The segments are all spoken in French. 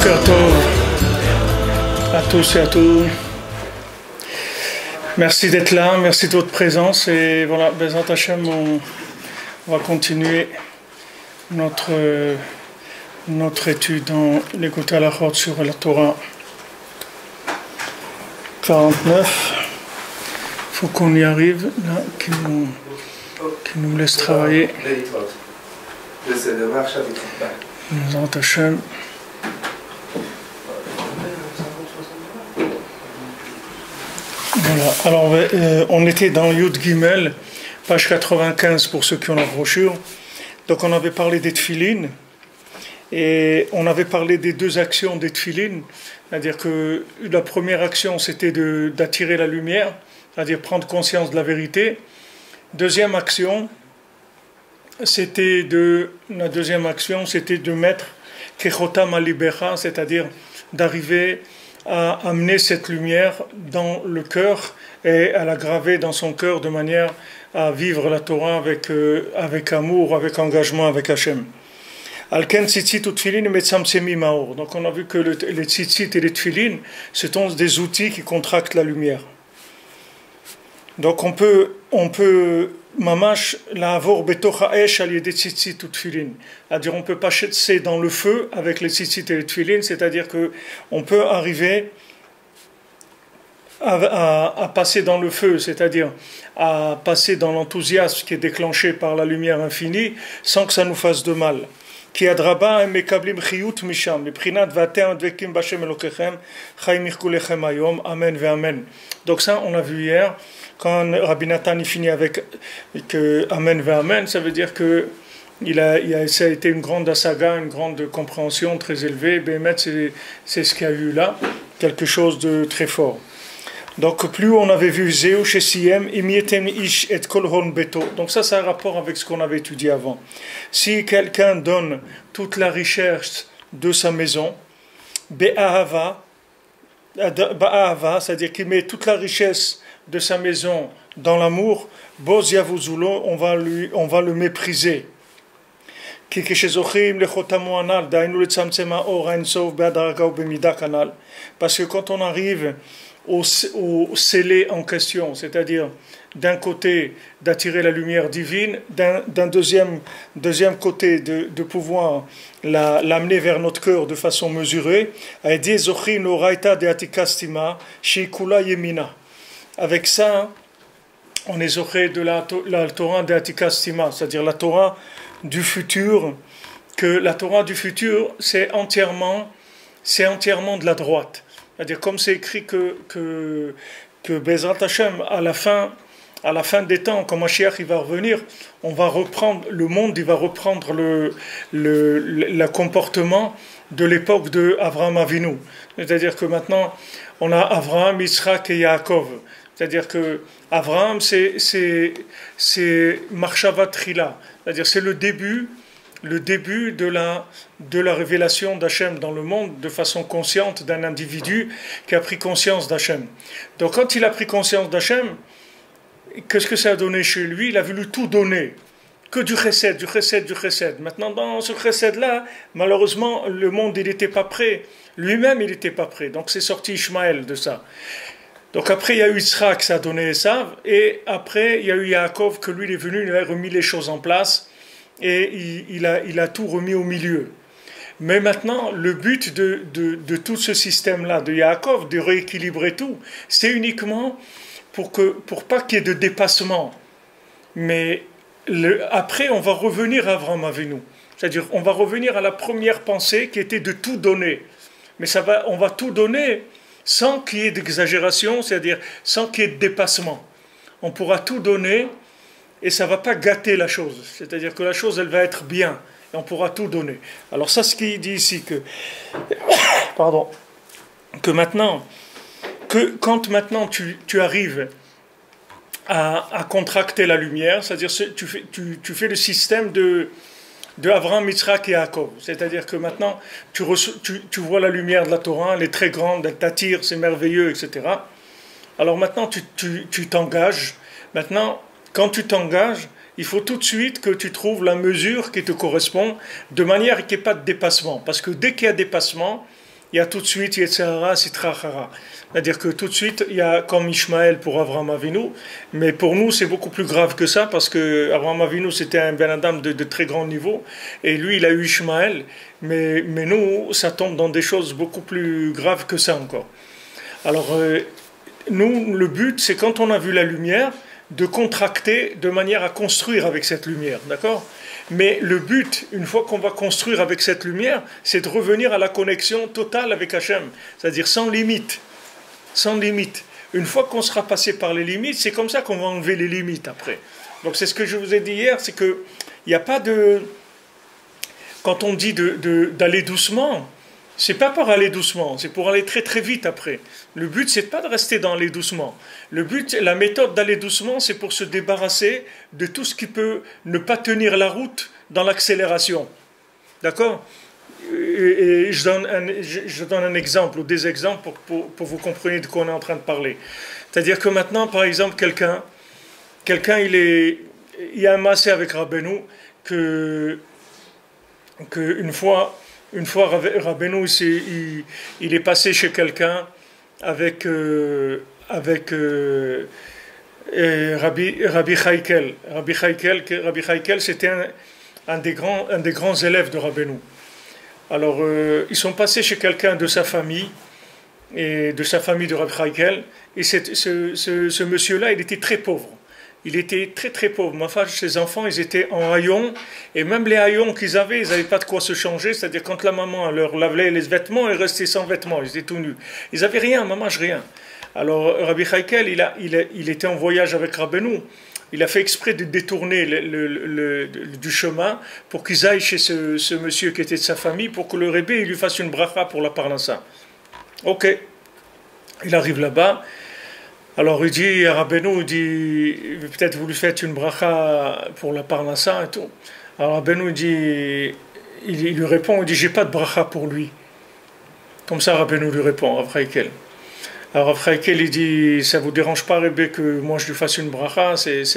Boker Tov à tous et à toutes. Merci d'être là, merci de votre présence. Et voilà, Bezrat Hashem, on va continuer notre étude dans l'écoute à la Chod sur la Torah 49. Il faut qu'on y arrive, là, qui nous laisse travailler. Bezrat Hashem. Voilà, alors on était dans Yud Gimel, page 95 pour ceux qui ont la brochure. Donc on avait parlé des tefilines et on avait parlé des deux actions des tefilines, c'est-à-dire que la première action c'était d'attirer la lumière, c'est-à-dire prendre conscience de la vérité. Deuxième action, c'était de mettre Kechotam Alibecha, c'est-à-dire d'arriver à amener cette lumière dans le cœur et à la graver dans son cœur de manière à vivre la Torah avec amour, avec engagement avec Hachem. Donc on a vu que les tzitzit et les tefilin, ce sont des outils qui contractent la lumière. Donc on peut mamash la'avor betoch ha'esh al yedei tzitzit ou tefilin. C'est-à-dire on peut passer dans le feu avec les tzitzit et les tefilin, c'est-à-dire que on peut arriver à passer dans le feu, c'est-à-dire à passer dans l'enthousiasme qui est déclenché par la lumière infinie sans que ça nous fasse de mal. Ki adraba em mekablim chiyut misham, meprinat vater dvekim b'Hashem Elokechem, chayim irkulechem hayom, amen ve amen. Donc ça on a vu hier. Quand Rabbi Nathan finit avec Amen ve Amen, ça veut dire que ça a été une grande asaga, une grande compréhension très élevée. Bémet, c'est ce qu'il y a eu là, quelque chose de très fort. Donc, plus on avait vu Zeu chez Siem, imietem ish et kol hon beto. Donc, ça a un rapport avec ce qu'on avait étudié avant. Si quelqu'un donne toute la richesse de sa maison, be'ahava, c'est-à-dire qu'il met toute la richesse de sa maison dans l'amour, Boz Yavuzulo, on va le mépriser. Parce que quand on arrive au scellé en question, c'est-à-dire d'un côté d'attirer la lumière divine, d'un deuxième côté de pouvoir l'amener vers notre cœur de façon mesurée, avec ça, on est zoché de la Torah de Atika Stima, c'est-à-dire la Torah du futur, que la Torah du futur, c'est entièrement de la droite. C'est-à-dire, comme c'est écrit que Bezrat Hashem, à la fin des temps, quand Mashiach il va revenir, le monde il va reprendre le comportement de l'époque de Avraham Avinu. C'est-à-dire que maintenant, on a Avraham, Yitzhak et Yaakov. C'est-à-dire que Avraham, c'est Marshava Trila, c'est-à-dire c'est le début de la révélation d'Hachem dans le monde de façon consciente d'un individu qui a pris conscience d'Hachem. Donc quand il a pris conscience d'Hachem, qu'est-ce que ça a donné chez lui? Il a voulu tout donner, que du chesed, du chesed, du chesed. Maintenant dans ce chesed-là, malheureusement, le monde il n'était pas prêt, lui-même il n'était pas prêt, donc c'est sorti Ishmaël de ça. Donc après, il y a eu Yitzhak, ça a donné Esav, et après, il y a eu Yaakov, que lui, il est venu, il a remis les choses en place, et il a tout remis au milieu. Mais maintenant, le but de tout ce système-là, de Yaakov, de rééquilibrer tout, c'est uniquement pour pas qu'il y ait de dépassement. Mais après, on va revenir à Avraham Avinu. C'est-à-dire, on va revenir à la première pensée qui était de tout donner. Mais on va tout donner sans qu'il y ait d'exagération, c'est-à-dire sans qu'il y ait de dépassement. On pourra tout donner et ça ne va pas gâter la chose. C'est-à-dire que la chose, elle va être bien et on pourra tout donner. Alors ça, ce qu'il dit ici, que maintenant, quand maintenant tu arrives à contracter la lumière, c'est-à-dire tu fais le système de Avraham, Yitzhak et Yaakov. C'est-à-dire que maintenant, tu vois la lumière de la Torah, elle est très grande, elle t'attire, c'est merveilleux, etc. Alors maintenant, tu t'engages. Maintenant, quand tu t'engages, il faut tout de suite que tu trouves la mesure qui te correspond, de manière qu'il n'y ait pas de dépassement. Parce que dès qu'il y a dépassement, il y a tout de suite Yetzirah, Sitra Hara. C'est-à-dire que tout de suite, il y a comme Ishmaël pour Avraham Avinu, mais pour nous c'est beaucoup plus grave que ça, parce que Avraham Avinu c'était un Ben Adam de très grand niveau, et lui il a eu Ishmaël, mais nous ça tombe dans des choses beaucoup plus graves que ça encore. Alors nous, le but c'est quand on a vu la lumière, de contracter de manière à construire avec cette lumière, d'accord? Mais le but, une fois qu'on va construire avec cette lumière, c'est de revenir à la connexion totale avec Hachem, c'est-à-dire sans limite. Sans limite. Une fois qu'on sera passé par les limites, c'est comme ça qu'on va enlever les limites après. Donc c'est ce que je vous ai dit hier, c'est qu'il n'y a pas de... Quand on dit d'aller doucement, c'est pas pour aller doucement, c'est pour aller très très vite après. Le but, c'est pas de rester dans aller doucement. Le but, la méthode d'aller doucement, c'est pour se débarrasser de tout ce qui peut ne pas tenir la route dans l'accélération. D'accord? Et je donne un exemple ou des exemples pour vous compreniez de quoi on est en train de parler. C'est-à-dire que maintenant, par exemple, quelqu'un il y a un massé avec Rabbeinu que une fois Rabbeinu il est passé chez quelqu'un avec Rabbi Chaikel. Rabbi Chaikel, c'était un des grands élèves de Rabbeinu. Alors, ils sont passés chez quelqu'un de sa famille, et de sa famille de Rabbi Chaikel, et ce monsieur-là, il était très pauvre. Il était très très pauvre. Ma femme, ses enfants, ils étaient en haillons, et même les haillons qu'ils avaient, ils n'avaient pas de quoi se changer, c'est-à-dire quand la maman leur lavait les vêtements, ils restaient sans vêtements, ils étaient tout nus. Ils n'avaient rien, maman, rien. Alors, Rabbi Chaikel, il était en voyage avec Rabbeinu. Il a fait exprès de détourner du chemin pour qu'ils aillent chez ce monsieur qui était de sa famille pour que le Rebbe lui fasse une bracha pour la parnassa. Ok. Il arrive là-bas. Alors il dit à Rabbeinu, il dit peut-être vous lui faites une bracha pour la parnassa et tout. Alors Rabbeinu il lui répond, il dit j'ai pas de bracha pour lui. Comme ça Rabbeinu lui répond, Rav Chaikel. Alors Rav Chaikel il dit ça vous dérange pas Rebbe que moi je lui fasse une bracha,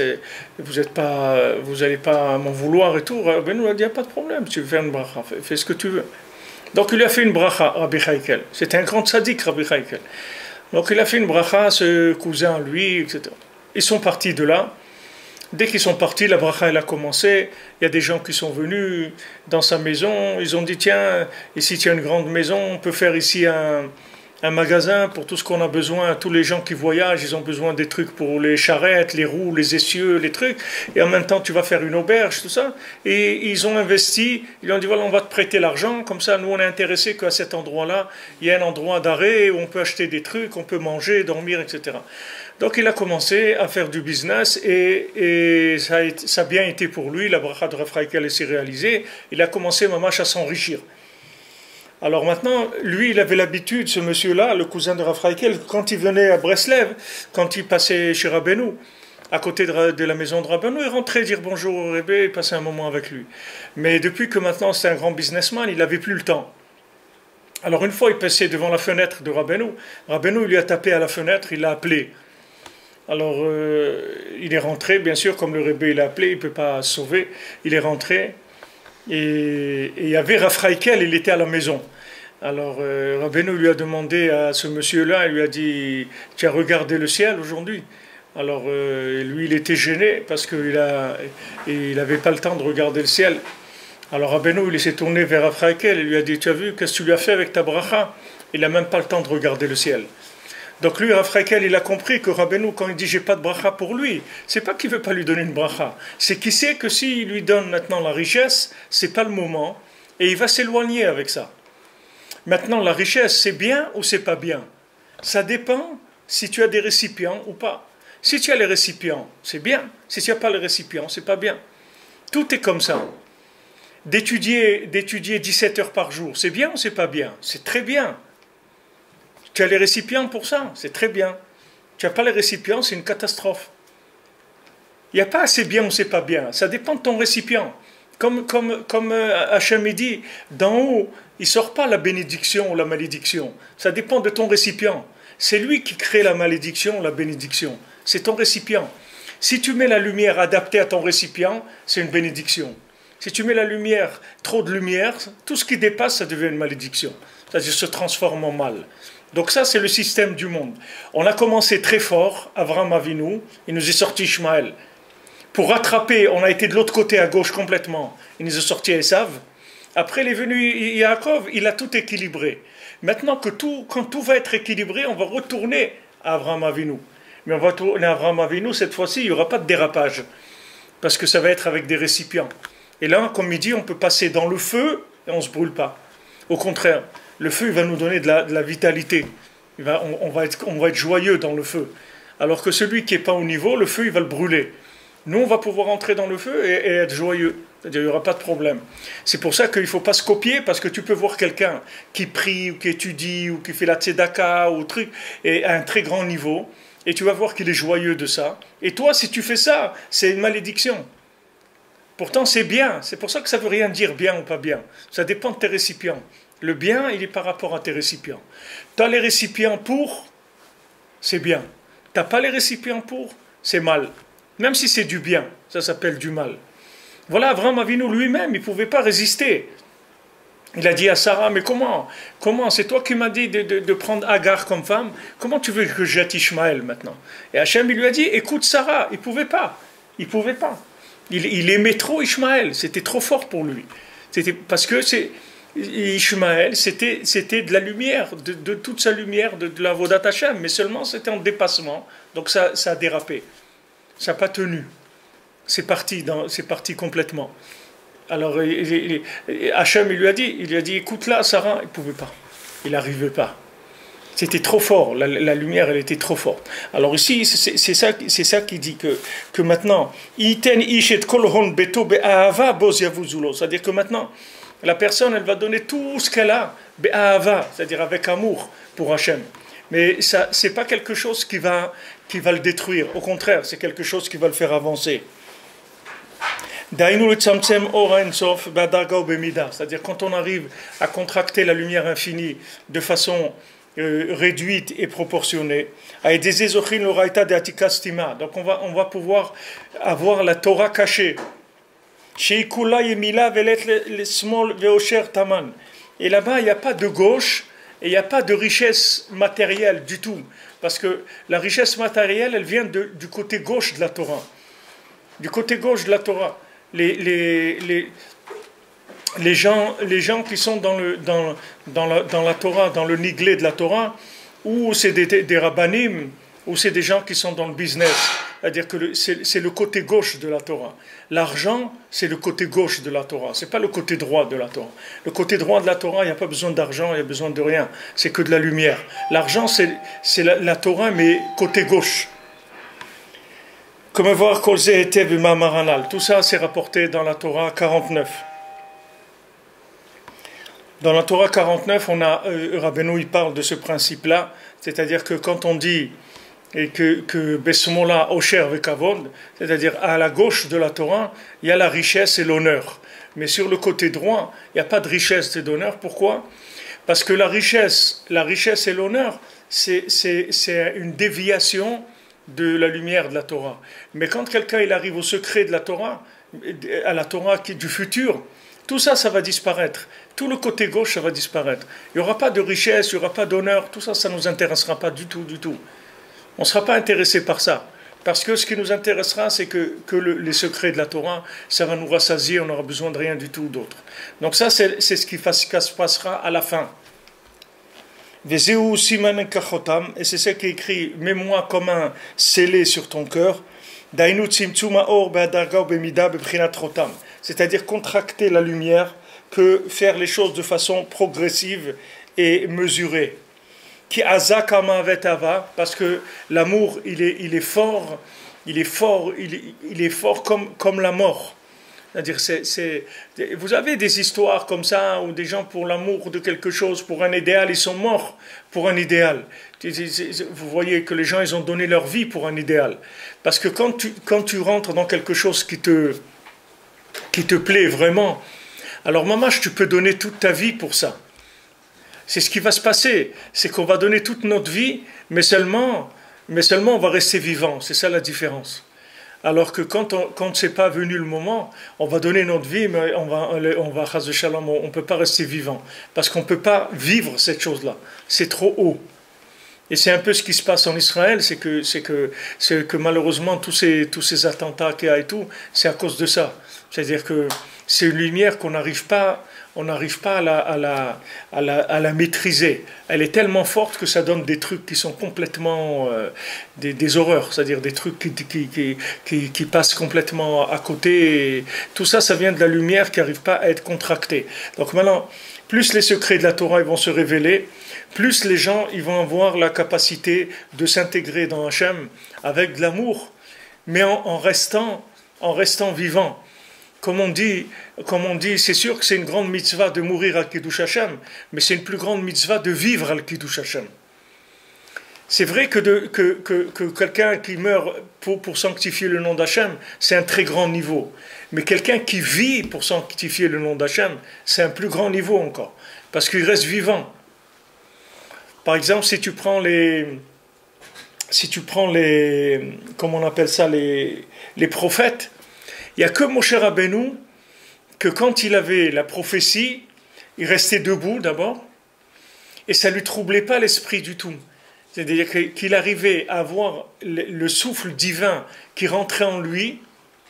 vous allez pas m'en vouloir et tout. Rabbeinu a dit y a pas de problème, si tu veux faire une bracha, fais ce que tu veux. Donc il lui a fait une bracha, Rabbi Chaikel. C'était un grand tzaddik, Rabbi Chaikel. Donc il a fait une bracha à ce cousin, lui, etc. Ils sont partis de là. Dès qu'ils sont partis, la bracha elle a commencé. Il y a des gens qui sont venus dans sa maison. Ils ont dit tiens, ici tu as une grande maison, on peut faire ici un magasin pour tout ce qu'on a besoin. Tous les gens qui voyagent, ils ont besoin des trucs pour les charrettes, les roues, les essieux, les trucs. Et en même temps, tu vas faire une auberge, tout ça. Et ils ont investi. Ils ont dit voilà, on va te prêter l'argent. Comme ça, nous, on est intéressés qu'à cet endroit-là, il y a un endroit d'arrêt où on peut acheter des trucs, on peut manger, dormir, etc. Donc, il a commencé à faire du business et ça a bien été pour lui. La bracha de Rav Chaikel s'est réalisée. Il a commencé, mamash, à s'enrichir. Alors maintenant, lui, il avait l'habitude, ce monsieur-là, le cousin de Rav Chaikel, quand il venait à Breslev, quand il passait chez Rabbeinu, à côté de la maison de Rabbeinu, il rentrait dire bonjour au Rebbe et passait un moment avec lui. Mais depuis que maintenant c'est un grand businessman, il n'avait plus le temps. Alors une fois, il passait devant la fenêtre de Rabbeinu. Rabbeinu lui a tapé à la fenêtre, il l'a appelé. Alors il est rentré, bien sûr, comme le Rebbe il l'a appelé, il ne peut pas se sauver. Il est rentré. Et il y avait Rav Chaikel, il était à la maison. Alors Rabbeinu lui a demandé à ce monsieur-là, il lui a dit tu as regardé le ciel aujourd'hui? Alors lui il était gêné parce qu'il n'avait pas le temps de regarder le ciel. Alors Rabbeinu il s'est tourné vers Rav Chaikel et lui a dit tu as vu qu'est-ce que tu lui as fait avec ta bracha? Il n'a même pas le temps de regarder le ciel. Donc lui, Rav Chaikel, il a compris que Rabbeinu, quand il dit j'ai pas de bracha pour lui, c'est pas qu'il veut pas lui donner une bracha, c'est qu'il sait que s'il lui donne maintenant la richesse, c'est pas le moment, et il va s'éloigner avec ça. Maintenant, la richesse, c'est bien ou c'est pas bien? Ça dépend si tu as des récipients ou pas. Si tu as les récipients, c'est bien. Si tu n'as pas les récipients, c'est pas bien. Tout est comme ça. D'étudier 17 heures par jour, c'est bien ou c'est pas bien? C'est très bien. Tu as les récipients pour ça, c'est très bien. Tu n'as pas les récipients, c'est une catastrophe. Il n'y a pas assez bien ou c'est pas bien, ça dépend de ton récipient. Comme Hachem dit, d'en haut, il ne sort pas la bénédiction ou la malédiction. Ça dépend de ton récipient. C'est lui qui crée la malédiction ou la bénédiction. C'est ton récipient. Si tu mets la lumière adaptée à ton récipient, c'est une bénédiction. Si tu mets la lumière, trop de lumière, tout ce qui dépasse, ça devient une malédiction. C'est-à-dire se transforme en mal. Donc ça, c'est le système du monde. On a commencé très fort, Avraham Avinu, il nous est sorti Ishmaël. Pour rattraper, on a été de l'autre côté à gauche complètement. Il nous est sorti Esav. Après, il est venu Yaakov, il a tout équilibré. Maintenant quand tout va être équilibré, on va retourner à Avraham Avinu. Mais on va tourner à Avraham Avinu, cette fois-ci, il n'y aura pas de dérapage. Parce que ça va être avec des récipients. Et là, comme il dit, on peut passer dans le feu et on ne se brûle pas. Au contraire, le feu il va nous donner de la vitalité. On va être joyeux dans le feu. Alors que celui qui n'est pas au niveau, le feu, il va le brûler. Nous, on va pouvoir entrer dans le feu et être joyeux. C'est-à-dire, il n'y aura pas de problème. C'est pour ça qu'il ne faut pas se copier, parce que tu peux voir quelqu'un qui prie, ou qui étudie, ou qui fait la tzedaka, ou truc, et à un très grand niveau, et tu vas voir qu'il est joyeux de ça. Et toi, si tu fais ça, c'est une malédiction. Pourtant, c'est bien. C'est pour ça que ça ne veut rien dire bien ou pas bien. Ça dépend de tes récipients. Le bien, il est par rapport à tes récipients. Tu as les récipients pour, c'est bien. Tu n'as pas les récipients pour, c'est mal. Même si c'est du bien, ça s'appelle du mal. Voilà, Avraham Avinu lui-même, il ne pouvait pas résister. Il a dit à Sarah, mais comment c'est toi qui m'as dit de prendre Agar comme femme. Comment tu veux que je jette Ishmaël maintenant? Et Hachem, il lui a dit, écoute Sarah, il ne pouvait pas. Il ne pouvait pas. Il aimait trop Ishmaël, c'était trop fort pour lui. Parce que Ishmaël, c'était de la lumière, de toute sa lumière, de la Vodat Hachem, mais seulement c'était en dépassement, donc ça a dérapé. Ça n'a pas tenu. C'est parti complètement. Alors Hachem, il lui a dit, écoute là, Sarah, il ne pouvait pas. Il n'arrivait pas. C'était trop fort, la lumière, elle était trop forte. Alors ici, c'est ça qui dit que maintenant, c'est-à-dire que maintenant, la personne, elle va donner tout ce qu'elle a, c'est-à-dire avec amour pour Hachem. Mais ça, c'est pas quelque chose qui va le détruire. Au contraire, c'est quelque chose qui va le faire avancer. C'est-à-dire quand on arrive à contracter la lumière infinie de façon réduite et proportionnée. Donc on va pouvoir avoir la Torah cachée. Et là-bas, il n'y a pas de gauche et il n'y a pas de richesse matérielle du tout. Parce que la richesse matérielle, elle vient du côté gauche de la Torah. Du côté gauche de la Torah. Les gens qui sont dans la Torah, dans le niglé de la Torah, ou c'est des rabbanim, ou c'est des gens qui sont dans le business. C'est-à-dire que c'est le côté gauche de la Torah. L'argent, c'est le côté gauche de la Torah. Ce n'est pas le côté droit de la Torah. Le côté droit de la Torah, il n'y a pas besoin d'argent, il n'y a besoin de rien. C'est que de la lumière. L'argent, c'est la Torah, mais côté gauche. Comme voir Kolzé était Maranal. Tout ça, c'est rapporté dans la Torah 49. Dans la Torah 49, Rabbeinu, il parle de ce principe-là. C'est-à-dire que quand on dit et que Besmola Osher Vekavod, c'est-à-dire à la gauche de la Torah, il y a la richesse et l'honneur. Mais sur le côté droit, il n'y a pas de richesse et d'honneur. Pourquoi? Parce que la richesse et l'honneur, c'est une déviation de la lumière de la Torah. Mais quand quelqu'un il arrive au secret de la Torah, à la Torah du futur, tout ça, ça va disparaître. Tout le côté gauche, ça va disparaître. Il n'y aura pas de richesse, il n'y aura pas d'honneur, tout ça, ça ne nous intéressera pas du tout, du tout. On ne sera pas intéressé par ça. Parce que ce qui nous intéressera, c'est que les secrets de la Torah, ça va nous rassasier, on n'aura besoin de rien du tout d'autre. Donc ça, c'est ce qui se passera à la fin. Et c'est ce qui est écrit, mets-moi comme un scellé sur ton cœur. C'est-à-dire contracter la lumière, que faire les choses de façon progressive et mesurée. Parce que l'amour, il est fort comme la mort. C'est-à-dire, vous avez des histoires comme ça, où des gens, pour l'amour de quelque chose, pour un idéal, ils sont morts pour un idéal. Vous voyez que les gens, ils ont donné leur vie pour un idéal. Parce que quand tu rentres dans quelque chose qui te plaît vraiment, alors maman, tu peux donner toute ta vie pour ça. C'est ce qui va se passer, c'est qu'on va donner toute notre vie, mais seulement on va rester vivant, c'est ça la différence. Alors que quand c'est pas venu le moment, on va donner notre vie, mais chas de shalom, on peut pas rester vivant. Parce qu'on peut pas vivre cette chose-là. C'est trop haut. Et c'est un peu ce qui se passe en Israël, c'est que malheureusement tous ces attentats qu'il y a et tout, c'est à cause de ça. C'est-à-dire que c'est une lumière qu'on n'arrive pas, à la maîtriser. Elle est tellement forte que ça donne des trucs qui sont complètement des horreurs, c'est-à-dire des trucs qui passent complètement à côté. Et tout ça, ça vient de la lumière qui n'arrive pas à être contractée. Donc maintenant, plus les secrets de la Torah ils vont se révéler, plus les gens ils vont avoir la capacité de s'intégrer dans Hachem avec de l'amour, mais en restant vivant. Comme on dit, c'est sûr que c'est une grande mitzvah de mourir al Kiddush Hashem, mais c'est une plus grande mitzvah de vivre al Kiddush Hashem. C'est vrai que quelqu'un qui meurt pour sanctifier le nom d'Hachem, c'est un très grand niveau. Mais quelqu'un qui vit pour sanctifier le nom d'Hachem, c'est un plus grand niveau encore. Parce qu'il reste vivant. Par exemple, si tu prends comment on appelle ça, les prophètes, il n'y a que Moshe Rabbeinu, que quand il avait la prophétie, il restait debout d'abord, et ça ne lui troublait pas l'esprit du tout. C'est-à-dire qu'il arrivait à avoir le souffle divin qui rentrait en lui,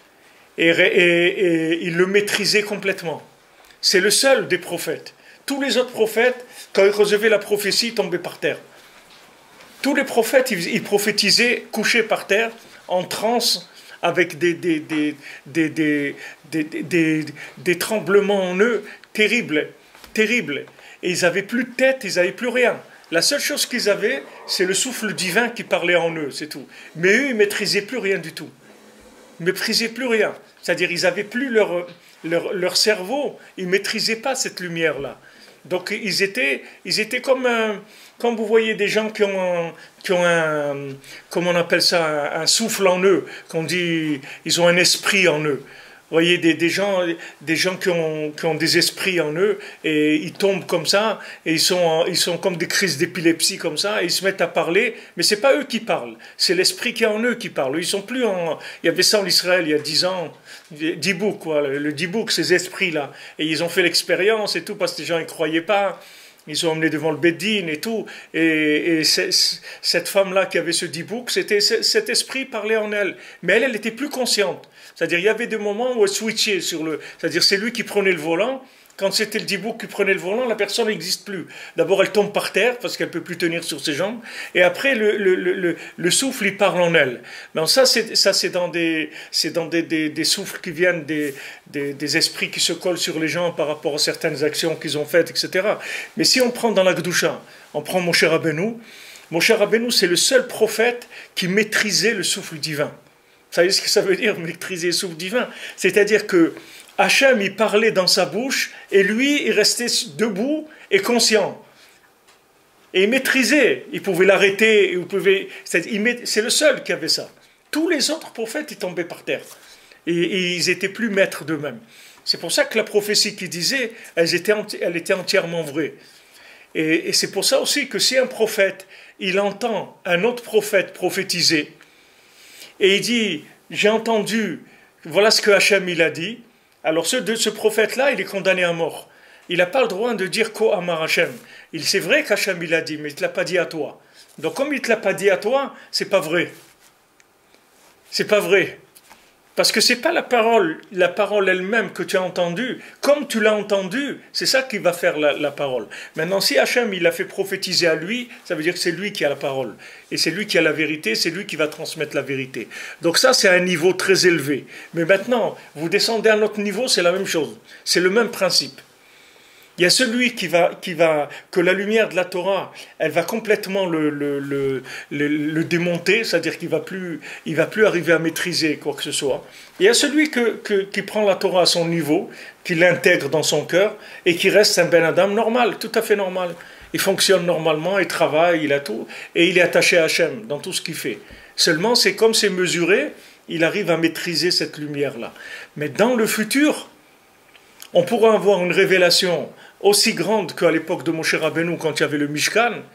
et il le maîtrisait complètement. C'est le seul des prophètes. Tous les autres prophètes, quand ils recevaient la prophétie, ils tombaient par terre. Tous les prophètes, ils prophétisaient couchés par terre, en transe, avec des tremblements en eux terribles. Et ils n'avaient plus de tête, ils n'avaient plus rien. La seule chose qu'ils avaient, c'est le souffle divin qui parlait en eux, c'est tout. Mais eux, ils ne maîtrisaient plus rien du tout. Ils ne maîtrisaient plus rien. C'est-à-dire, ils n'avaient plus leur cerveau, ils ne maîtrisaient pas cette lumière-là. Donc, ils étaient comme vous voyez des gens qui ont comment on appelle ça, un souffle en eux, qu'on dit, ils ont un esprit en eux. Vous voyez des gens qui ont des esprits en eux, et ils tombent comme ça, et ils sont comme des crises d'épilepsie comme ça, et ils se mettent à parler, mais c'est pas eux qui parlent, c'est l'esprit qui est en eux qui parle. Ils sont plus il y avait ça en Israël il y a 10 ans, Dibouk, quoi, le Dibouk, ces esprits-là, et ils ont fait l'expérience et tout, parce que les gens ne croyaient pas. Ils sont emmenés devant le Beddin et tout. Et cette femme-là qui avait ce dibouk, cet esprit parlait en elle. Mais elle était plus consciente. C'est-à-dire, il y avait des moments où elle switchait c'est-à-dire, c'est lui qui prenait le volant. Quand c'était le dibouk qui prenait le volant, la personne n'existe plus. D'abord, elle tombe par terre parce qu'elle ne peut plus tenir sur ses jambes. Et après, le souffle, il parle en elle. Mais ça, c'est dans des souffles qui viennent des esprits qui se collent sur les gens par rapport à certaines actions qu'ils ont faites, etc. Mais si on prend dans la Gdusha, on prend Moshe Rabbeinu. Moshe Rabbeinu, c'est le seul prophète qui maîtrisait le souffle divin. Vous savez ce que ça veut dire, maîtriser le souffle divin? C'est-à-dire que Hachem, il parlait dans sa bouche, et lui, il restait debout et conscient. Et il maîtrisait, il pouvait l'arrêter, c'est le seul qui avait ça. Tous les autres prophètes, ils tombaient par terre. Et ils étaient plus maîtres d'eux-mêmes. C'est pour ça que la prophétie qu'ils disaient, elle était entièrement vraie. Et c'est pour ça aussi que si un prophète, il entend un autre prophète prophétiser, et il dit, j'ai entendu, voilà ce que Hachem il a dit, alors ce prophète-là, il est condamné à mort. Il n'a pas le droit de dire Ko Amar Hachem. C'est vrai qu'Hachem il a dit, mais il ne te l'a pas dit à toi. Donc comme il ne te l'a pas dit à toi, c'est pas vrai. C'est pas vrai. Parce que c'est pas la parole elle-même que tu as entendue. Comme tu l'as entendue, c'est ça qui va faire la parole. Maintenant, si Hachem il a fait prophétiser à lui, ça veut dire que c'est lui qui a la parole. Et c'est lui qui a la vérité, c'est lui qui va transmettre la vérité. Donc ça, c'est un niveau très élevé. Mais maintenant, vous descendez à un autre niveau, c'est la même chose. C'est le même principe. Il y a celui que la lumière de la Torah, elle va complètement le démonter, c'est-à-dire qu'il va plus arriver à maîtriser quoi que ce soit. Il y a celui qui prend la Torah à son niveau, qui l'intègre dans son cœur, et qui reste un Ben Adam normal, tout à fait normal. Il fonctionne normalement, il travaille, il a tout, et il est attaché à Hachem dans tout ce qu'il fait. Seulement, c'est comme c'est mesuré, il arrive à maîtriser cette lumière-là. Mais dans le futur, on pourra avoir une révélation aussi grande qu'à l'époque de Moshe Rabbeinu, quand il y avait le Mishkan,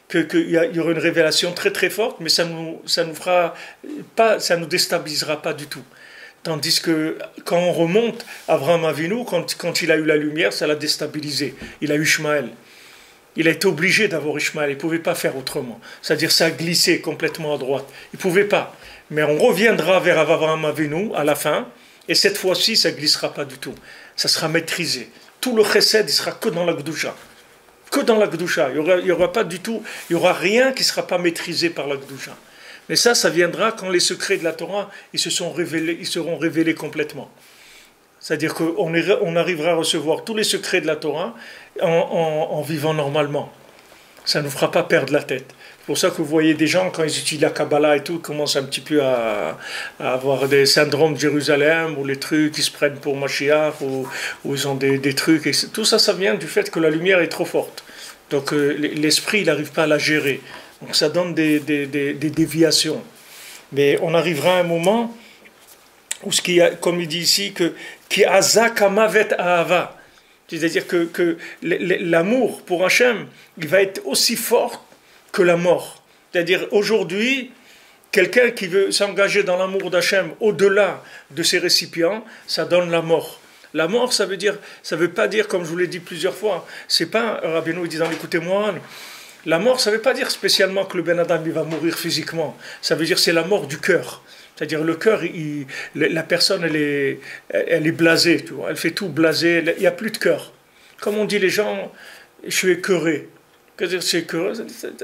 qu'il y aura une révélation très très forte, mais ça nous fera pas, ça nous déstabilisera pas du tout. Tandis que quand on remonte, Abraham Avinu, quand il a eu la lumière, ça l'a déstabilisé. Il a eu Ishmaël. Il a été obligé d'avoir Ishmaël, il ne pouvait pas faire autrement. C'est-à-dire ça a glissé complètement à droite. Il ne pouvait pas. Mais on reviendra vers Abraham Avinu à la fin, et cette fois-ci, ça ne glissera pas du tout. Ça sera maîtrisé. Tout le chesed, il sera que dans la Gdusha. Que dans la Gdusha. Il y aura pas du tout, il n'y aura rien qui ne sera pas maîtrisé par la Gdusha. Mais ça viendra quand les secrets de la Torah, ils seront révélés complètement. C'est-à-dire qu'on arrivera à recevoir tous les secrets de la Torah en vivant normalement. Ça ne nous fera pas perdre la tête. C'est pour ça que vous voyez des gens, quand ils utilisent la Kabbalah et tout, ils commencent un petit peu à avoir des syndromes de Jérusalem, ou les trucs, ils se prennent pour Mashiach, ou ils ont des trucs. Et tout ça, ça vient du fait que la lumière est trop forte. Donc l'esprit, il n'arrive pas à la gérer. Donc ça donne des déviations. Mais on arrivera à un moment où, comme il dit ici, qui azakamavet ahava. C'est-à-dire que l'amour pour Hachem, il va être aussi fort que la mort. C'est-à-dire aujourd'hui, quelqu'un qui veut s'engager dans l'amour d'Hachem au-delà de ses récipients, ça donne la mort. La mort, ça veut pas dire, comme je vous l'ai dit plusieurs fois, c'est pas, Rabbeinu dit dans l'écoutez-moi, la mort, ça veut pas dire spécialement que le Ben Adam il va mourir physiquement. Ça veut dire c'est la mort du cœur. C'est-à-dire le cœur, la personne, elle est blasée, tu vois, elle fait tout blasé, il n'y a plus de cœur. Comme on dit les gens, je suis écœuré. Qu'est-ce que c'est écœuré?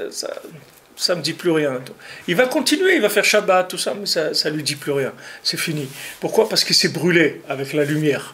Ça ne me dit plus rien. Il va continuer, il va faire Shabbat, tout ça, mais ça ne lui dit plus rien. C'est fini. Pourquoi? Parce qu'il s'est brûlé avec la lumière.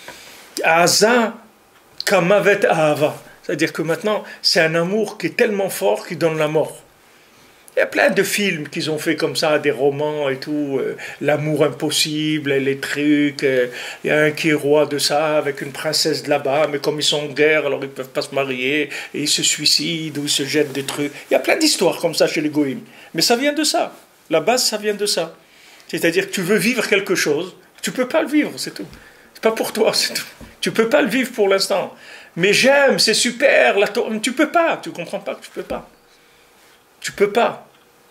Aza kamavet ahava. C'est-à-dire que maintenant, c'est un amour qui est tellement fort qu'il donne la mort. Il y a plein de films qu'ils ont fait comme ça, des romans et tout, l'amour impossible, les trucs, il y a un qui est roi de ça, avec une princesse de là-bas, mais comme ils sont en guerre, alors ils ne peuvent pas se marier, et ils se suicident, ou ils se jettent des trucs. Il y a plein d'histoires comme ça chez les goïms. Mais ça vient de ça. La base, ça vient de ça. C'est-à-dire que tu veux vivre quelque chose, tu ne peux pas le vivre, c'est tout. C'est pas pour toi, c'est tout. Tu ne peux pas le vivre pour l'instant. Mais j'aime, c'est super, tu ne peux pas, tu ne comprends pas que tu ne peux pas. Tu peux pas.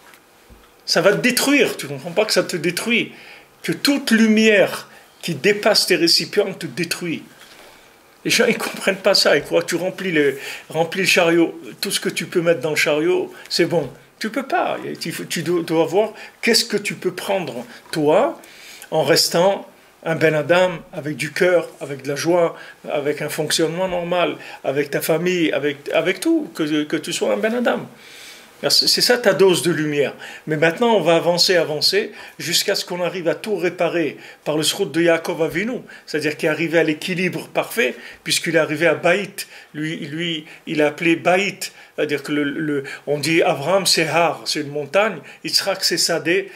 Ça va te détruire. Tu ne comprends pas que ça te détruit. Que toute lumière qui dépasse tes récipients te détruit. Les gens, ils ne comprennent pas ça. Ils croient que tu remplis le chariot. Tout ce que tu peux mettre dans le chariot, c'est bon. Tu ne peux pas. Tu dois voir qu'est-ce que tu peux prendre, toi, en restant un Ben Adam avec du cœur, avec de la joie, avec un fonctionnement normal, avec ta famille, avec tout. Que tu sois un Ben Adam. C'est ça ta dose de lumière. Mais maintenant, on va avancer, jusqu'à ce qu'on arrive à tout réparer par le srout de Yaakov Avinu, c'est-à-dire qu'il est arrivé à l'équilibre parfait, puisqu'il est arrivé à Baït. Lui, il a appelé Baït, c'est-à-dire que on dit Abraham c'est Har, c'est une montagne, Yitzhak c'est Sadé,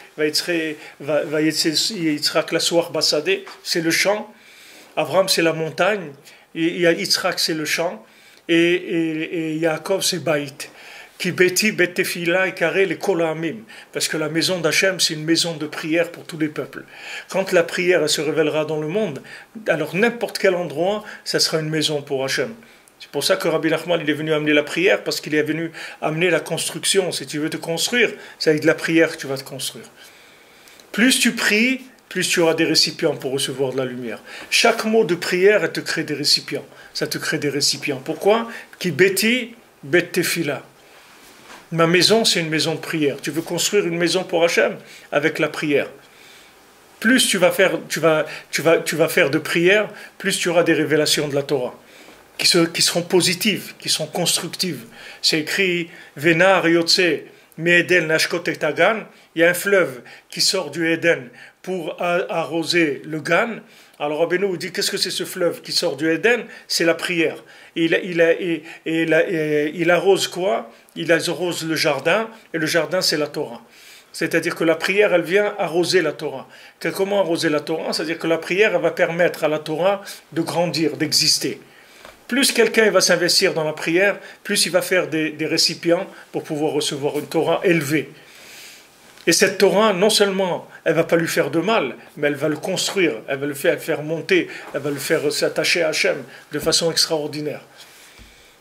Yitzhak la Soar Basadé, c'est le champ, Abraham c'est la montagne, Yitzhak c'est le champ, et Yaakov c'est Baït. Qui beti betefila et carré les kolamim, parce que la maison d'Hachem c'est une maison de prière pour tous les peuples. Quand la prière elle se révélera dans le monde, alors n'importe quel endroit, ça sera une maison pour Hachem. C'est pour ça que Rabbi Nachman il est venu amener la prière, parce qu'il est venu amener la construction. Si tu veux te construire, c'est avec de la prière que tu vas te construire. Plus tu pries, plus tu auras des récipients pour recevoir de la lumière. Chaque mot de prière, elle te crée des récipients. Ça te crée des récipients. Pourquoi? Qui beti betefila. Ma maison, c'est une maison de prière. Tu veux construire une maison pour Hachem avec la prière. Plus tu vas faire de prière, plus tu auras des révélations de la Torah qui seront positives, qui sont constructives. C'est écrit Venar Yotse Me'eden Nashkot et Tagan. Il y a un fleuve qui sort du Éden pour arroser le Gan. Alors Rabbeinu vous dit qu'est-ce que c'est ce fleuve qui sort du Éden? C'est la prière. Il arrose quoi? Il arrose le jardin, et le jardin c'est la Torah. C'est-à-dire que la prière, elle vient arroser la Torah. Comment arroser la Torah? C'est-à-dire que la prière, elle va permettre à la Torah de grandir, d'exister. Plus quelqu'un va s'investir dans la prière, plus il va faire des récipients pour pouvoir recevoir une Torah élevée. Et cette Torah, non seulement elle ne va pas lui faire de mal, mais elle va le construire, elle va le faire monter, elle va le faire s'attacher à Hachem de façon extraordinaire.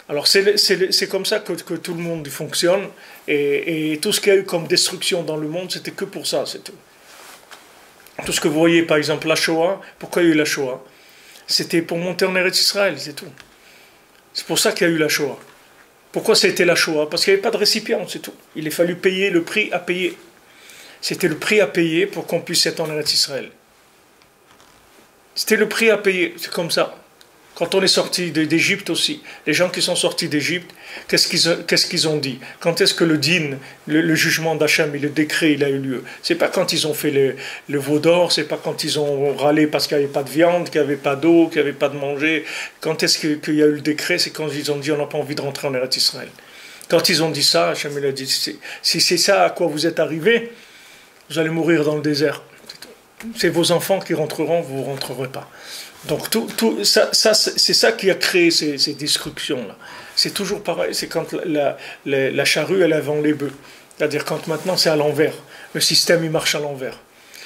Alors c'est comme ça que tout le monde fonctionne, et tout ce qu'il y a eu comme destruction dans le monde, c'était que pour ça, c'est tout. Tout ce que vous voyez, par exemple, la Shoah, pourquoi il y a eu la Shoah? C'était pour monter en Eretz Israël, c'est tout. C'est pour ça qu'il y a eu la Shoah. Pourquoi c'était la Shoah? Parce qu'il n'y avait pas de récipient, c'est tout. Il a fallu payer le prix à payer. C'était le prix à payer pour qu'on puisse être en Eretz Israël. C'était le prix à payer, c'est comme ça. Quand on est sorti d'Égypte aussi, les gens qui sont sortis d'Égypte, qu'est-ce qu'ils ont dit? Quand est-ce que le din, le jugement d'Hachem et le décret, il a eu lieu? C'est pas quand ils ont fait le veau d'or, c'est pas quand ils ont râlé parce qu'il n'y avait pas de viande, qu'il n'y avait pas d'eau, qu'il n'y avait pas de manger. Quand est-ce qu'il y a eu le décret? C'est quand ils ont dit on n'a pas envie de rentrer en Eretz Israël. Quand ils ont dit ça, Hachem il a dit si c'est ça à quoi vous êtes arrivés, vous allez mourir dans le désert. C'est vos enfants qui rentreront, vous ne rentrerez pas. Donc c'est ça qui a créé ces destructions-là. C'est toujours pareil, c'est quand la charrue, elle avant les bœufs. C'est-à-dire quand maintenant c'est à l'envers. Le système, il marche à l'envers.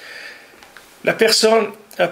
La personne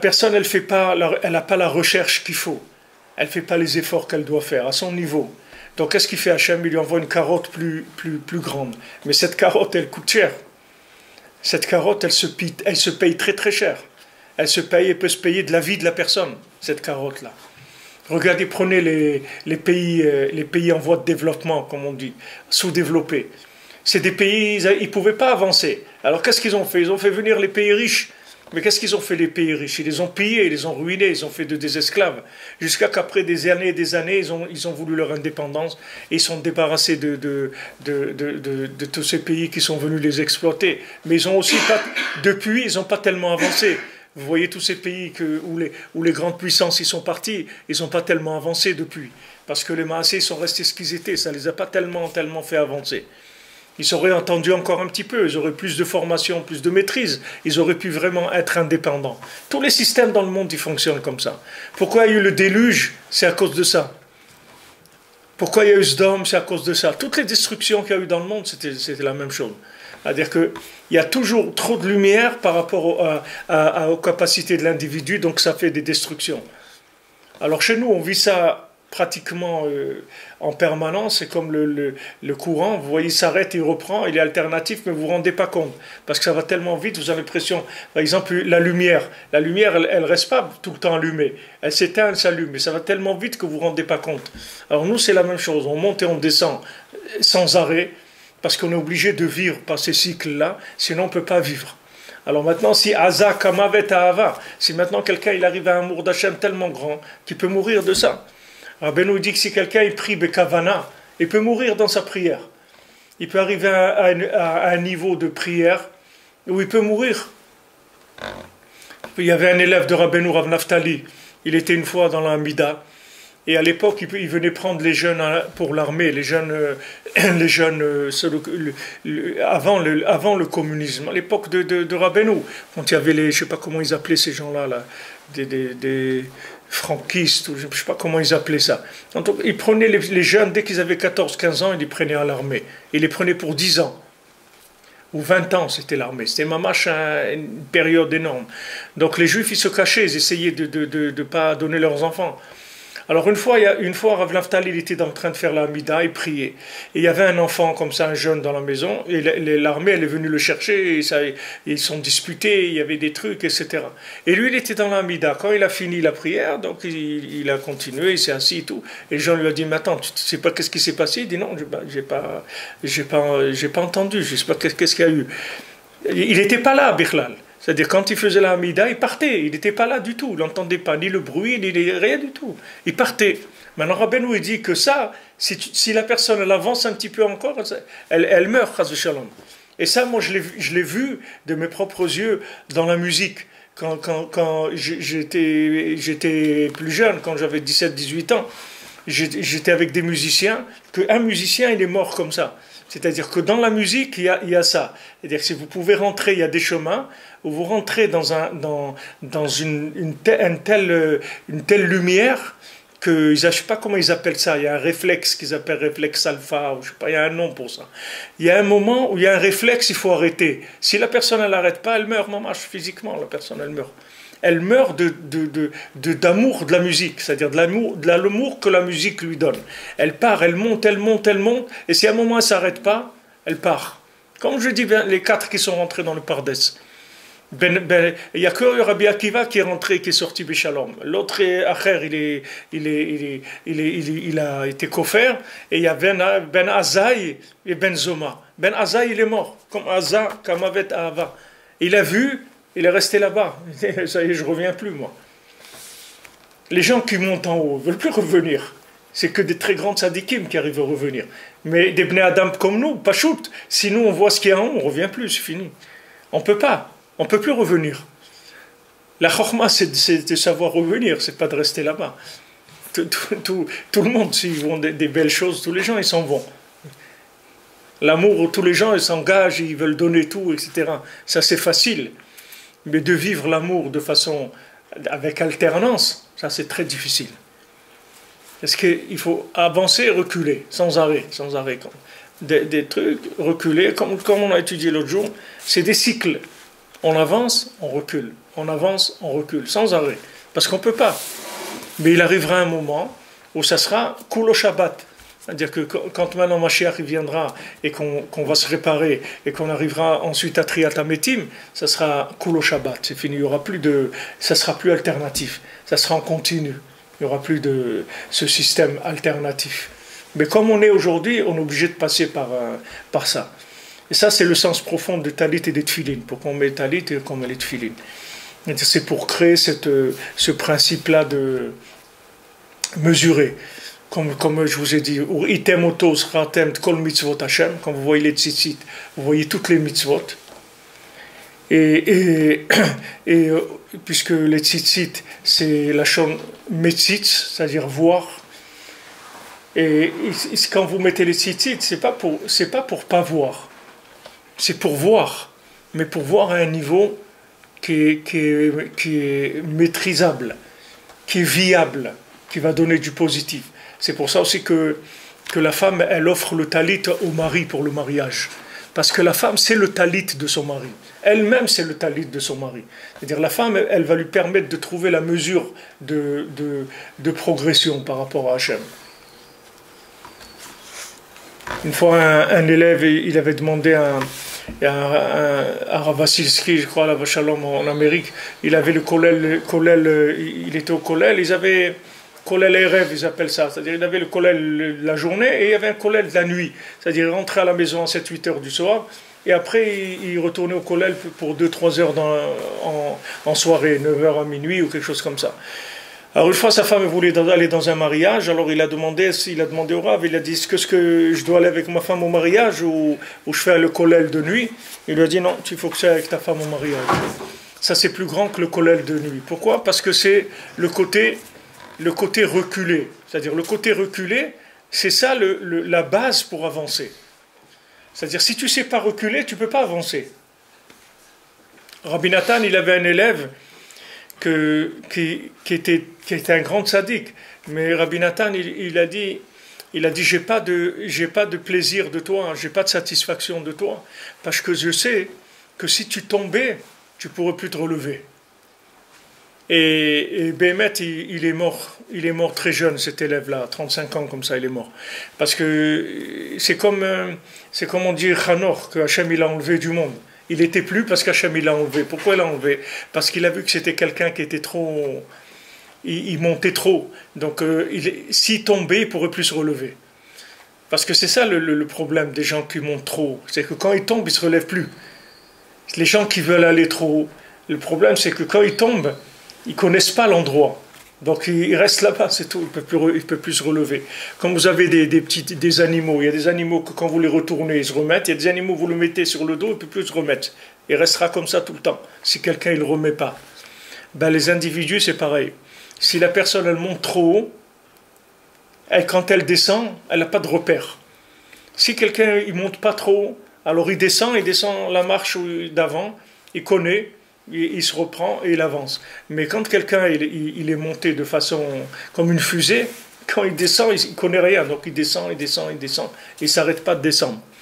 elle n'a pas la recherche qu'il faut. Elle ne fait pas les efforts qu'elle doit faire à son niveau. Donc qu'est-ce qu'il fait Hachem? Il lui envoie une carotte plus grande. Mais cette carotte, elle coûte cher. Cette carotte, elle se paye très très cher. Elle peut se payer de la vie de la personne, cette carotte-là. Regardez, prenez les pays en voie de développement, comme on dit, sous-développés. C'est des pays, ils ne pouvaient pas avancer. Alors qu'est-ce qu'ils ont fait? Ils ont fait venir les pays riches. Mais qu'est-ce qu'ils ont fait les pays riches? Ils les ont pillés, ils les ont ruinés, ils ont fait des esclaves. Jusqu'à qu'après des années et des années, ils ont voulu leur indépendance et ils sont débarrassés de tous ces pays qui sont venus les exploiter. Mais ils ont aussi pas, depuis, ils n'ont pas tellement avancé. Vous voyez tous ces pays où les grandes puissances y sont parties, ils n'ont pas tellement avancé depuis. Parce que les Maasés sont restés ce qu'ils étaient, ça ne les a pas tellement fait avancer. Ils auraient entendu encore un petit peu, ils auraient plus de formation, plus de maîtrise, ils auraient pu vraiment être indépendants. Tous les systèmes dans le monde, ils fonctionnent comme ça. Pourquoi il y a eu le déluge? C'est à cause de ça. Pourquoi il y a eu Sodome? C'est à cause de ça. Toutes les destructions qu'il y a eu dans le monde, c'était la même chose. C'est-à-dire qu'il y a toujours trop de lumière par rapport aux capacités de l'individu, donc ça fait des destructions. Alors chez nous, on vit ça pratiquement en permanence, c'est comme le courant, vous voyez, il s'arrête, il reprend, il est alternatif, mais vous ne vous rendez pas compte, parce que ça va tellement vite, vous avez l'impression, par exemple, la lumière, elle ne reste pas tout le temps allumée, elle s'éteint, elle s'allume, mais ça va tellement vite que vous ne vous rendez pas compte. Alors nous, c'est la même chose, on monte et on descend sans arrêt, parce qu'on est obligé de vivre par ces cycles-là, sinon on ne peut pas vivre. Alors maintenant, si Aza Kamavet Ahava, si maintenant quelqu'un il arrive à un amour d'Hachem tellement grand qu'il peut mourir de ça. Rabbeinu dit que si quelqu'un il prie Bekavana, il peut mourir dans sa prière. Il peut arriver à un niveau de prière où il peut mourir. Il y avait un élève de Rabbeinu, Rav Naftali, il était une fois dans la Mida. Et à l'époque, il venait prendre les jeunes pour l'armée, les jeunes avant le communisme, à l'époque de Rabbeinu, quand il y avait je ne sais pas comment ils appelaient ces gens-là, des franquistes, ou je ne sais pas comment ils appelaient ça. Donc, ils prenaient les jeunes, dès qu'ils avaient 14-15 ans, ils les prenaient à l'armée. Ils les prenaient pour 10 ans. Ou 20 ans, c'était l'armée. C'était une période énorme. Donc les Juifs, ils se cachaient, ils essayaient de ne pas donner leurs enfants. Alors une fois, Rav Naftali, il était en train de faire la Hamida, il priait. Et il y avait un enfant comme ça, un jeune dans la maison, et l'armée, elle est venue le chercher, et ils sont disputés, il y avait des trucs, etc. Et lui, il était dans la Hamida. Quand il a fini la prière, donc il a continué, il s'est assis et tout. Et le jeune lui a dit, mais attends, tu ne sais pas qu'est-ce qui s'est passé? Il dit, non, j'ai pas entendu, je ne sais pas qu'est-ce qu'il y a eu. Il n'était pas là, Bichlal. C'est-à-dire, quand il faisait la Hamida, il partait. Il n'était pas là du tout. Il n'entendait pas ni le bruit, ni rien du tout. Il partait. Maintenant, Rabbeinu, il dit que ça, si la personne, elle avance un petit peu encore, elle meurt, chas v'shalom. Et ça, moi, je l'ai vu de mes propres yeux dans la musique. Quand j'étais plus jeune, quand j'avais 17-18 ans, j'étais avec des musiciens, qu'un musicien, il est mort comme ça. C'est-à-dire que dans la musique, il y a ça. C'est-à-dire que si vous pouvez rentrer, il y a des chemins où vous rentrez dans une telle lumière que, je ne sais pas comment ils appellent ça, il y a un réflexe qu'ils appellent réflexe alpha, ou je sais pas, il y a un nom pour ça. Il y a un moment où il y a un réflexe, il faut arrêter. Si la personne, elle n'arrête pas, elle meurt, physiquement, la personne, elle meurt. elle meurt d'amour de la musique, c'est-à-dire de l'amour que la musique lui donne. Elle part, elle monte, elle monte, elle monte, et si à un moment elle ne s'arrête pas, elle part. Comme je dis, les 4 qui sont rentrés dans le Pardes. Il n'y a que Rabbi Akiva qui est rentré, qui est sorti Béchalom. L'autre Acher, il a été kofer, et il y a Ben Azaï et Ben Zoma. Ben Azaï, il est mort, comme Aza, comme Avet Ahava. Il a vu, il est resté là-bas. Ça y est, je ne reviens plus, moi. Les gens qui montent en haut ne veulent plus revenir. C'est que des très grands tzadikim qui arrivent à revenir. Mais des Bnei Adam comme nous, pas shoot. Si nous, on voit ce qu'il y a en haut, on ne revient plus, c'est fini. On ne peut pas. On ne peut plus revenir. La chorma, c'est de savoir revenir, c'est pas de rester là-bas. Tout le monde, s'ils vont des belles choses, tous les gens, ils s'en vont. L'amour, tous les gens, ils s'engagent, ils veulent donner tout, etc. Ça, c'est facile. Mais de vivre l'amour de façon, avec alternance, ça, c'est très difficile. Parce qu'il faut avancer et reculer, sans arrêt. Des trucs, reculer, comme on a étudié l'autre jour, c'est des cycles. On avance, on recule. On avance, on recule, sans arrêt. Parce qu'on ne peut pas. Mais il arrivera un moment où ça sera Kulo Shabbat. C'est-à-dire que quand maintenant Mashiach viendra et qu'on va se réparer et qu'on arrivera ensuite à Triat HaMetim, ça sera Kulo Shabbat. C'est fini. Ça sera plus alternatif. Ça sera en continu. Il n'y aura plus de ce système alternatif. Mais comme on est aujourd'hui, on est obligé de passer par ça. Et ça, c'est le sens profond de Talit et des Tfilin. Pourquoi on met Talit et qu'on met les Tfilin. C'est pour créer ce principe-là de mesurer. Comme je vous ai dit, item otos ratem kol mitzvot Hashem, quand vous voyez les tzitzit, vous voyez toutes les mitzvot. Et puisque les tzitzit, c'est la shon metzitz, c'est-à-dire voir. Et quand vous mettez les tzitzit, c'est pas pour pas voir. C'est pour voir, mais pour voir à un niveau qui est maîtrisable, qui est viable, qui va donner du positif. C'est pour ça aussi que la femme, elle offre le talit au mari pour le mariage. Parce que la femme, c'est le talit de son mari. Elle-même, c'est le talit de son mari. C'est-à-dire la femme, elle va lui permettre de trouver la mesure de progression par rapport à Hachem. Une fois, un élève, il avait demandé à Rav Vassilski, je crois, à la Vachalom en Amérique, il avait le kollel, il était au kollel, ils avaient kollel Erev, ils appellent ça, c'est-à-dire il avait le kollel la journée et il y avait un kollel de la nuit, c'est-à-dire il rentrait à la maison à 7-8 heures du soir et après il retournait au kollel pour 2-3 heures en soirée, 9 heures à minuit ou quelque chose comme ça. Alors une fois sa femme voulait aller dans un mariage, alors il a demandé au Rav, il a dit est-ce que je dois aller avec ma femme au mariage ou je fais le kollel de nuit? Il lui a dit non, il faut que tu ailles avec ta femme au mariage. Ça c'est plus grand que le kollel de nuit. Pourquoi? Parce que c'est le côté reculé. C'est-à-dire le côté reculé, c'est ça la base pour avancer. C'est-à-dire si tu ne sais pas reculer, tu ne peux pas avancer. Rabbi Nathan, il avait un élève qui était un grand tzaddik, mais Rabbi Nathan il a dit j'ai pas de plaisir de toi, j'ai pas de satisfaction de toi, parce que je sais que si tu tombais, tu pourrais plus te relever. Et Béhémet, il est mort très jeune, cet élève-là, 35 ans comme ça, il est mort. Parce que c'est comme on dit Hanor, que Hachem il a enlevé du monde. Il n'était plus parce qu'Hachem il l'a enlevé. Pourquoi il l'a enlevé? Parce qu'il a vu que c'était quelqu'un qui était trop... Il montait trop. Donc s'il tombait, il ne pourrait plus se relever. Parce que c'est ça le problème des gens qui montent trop haut. C'est que quand ils tombent, ils ne se relèvent plus. Les gens qui veulent aller trop haut, le problème c'est que quand ils tombent, ils ne connaissent pas l'endroit. Donc ils restent là-bas, c'est tout, ils ne peuvent plus se relever. Comme vous avez des animaux, il y a des animaux que quand vous les retournez, ils se remettent, il y a des animaux, vous le mettez sur le dos, il ne peut plus se remettre. Il restera comme ça tout le temps, si quelqu'un ne le remet pas. Ben, les individus, c'est pareil. Si la personne, elle monte trop haut, quand elle descend, elle n'a pas de repère. Si quelqu'un ne monte pas trop haut, alors il descend la marche d'avant, il connaît, il se reprend et il avance. Mais quand quelqu'un il est monté de façon comme une fusée, quand il descend, il ne connaît rien. Donc il descend, et il ne s'arrête pas de descendre.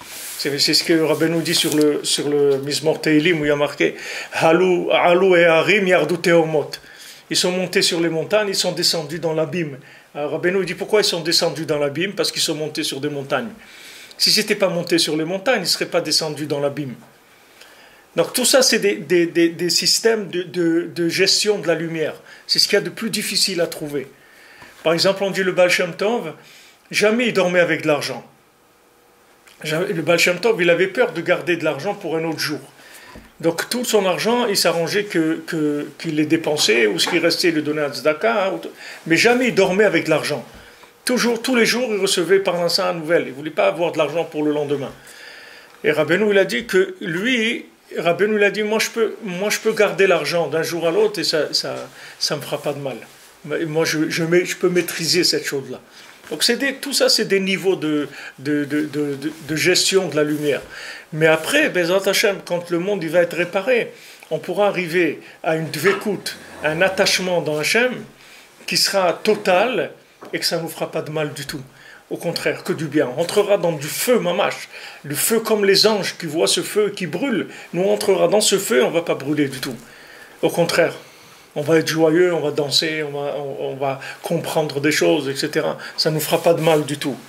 C'est ce que Rabbeinu dit sur le Mizmor Teilim, où il y a marqué Halou et Harim yardu teomot. Ils sont montés sur les montagnes, ils sont descendus dans l'abîme. Alors Rabbeinu dit pourquoi ils sont descendus dans l'abîme? Parce qu'ils sont montés sur des montagnes. Si ce n'était pas monté sur les montagnes, ils ne seraient pas descendus dans l'abîme. Donc tout ça, c'est des systèmes de gestion de la lumière. C'est ce qu'il y a de plus difficile à trouver. Par exemple, on dit le Baal Shem Tov, jamais il dormait avec de l'argent. Le Baal Shem Tov, il avait peur de garder de l'argent pour un autre jour. Donc tout son argent, il s'arrangeait qu'il les dépensait, ou ce qui restait, il le donnait à Tzedaka, mais jamais il dormait avec de l'argent. Toujours, tous les jours, il recevait par l'instant une nouvelle. Il ne voulait pas avoir de l'argent pour le lendemain. Et Rabbeinu, il a dit que lui, Rabbeinu, il a dit, moi je peux garder l'argent d'un jour à l'autre et ça me fera pas de mal. Moi, je peux maîtriser cette chose-là. Donc tout ça, c'est des niveaux de gestion de la lumière. Mais après, Bezrat Hashem, quand le monde il va être réparé, on pourra arriver à une dvekout, un attachement dans Hashem qui sera total et que ça ne nous fera pas de mal du tout. Au contraire, que du bien. On entrera dans du feu mamash, le feu comme les anges qui voient ce feu qui brûle. Nous, on entrera dans ce feu et on ne va pas brûler du tout. Au contraire, on va être joyeux, on va danser, on va comprendre des choses, etc. Ça ne nous fera pas de mal du tout.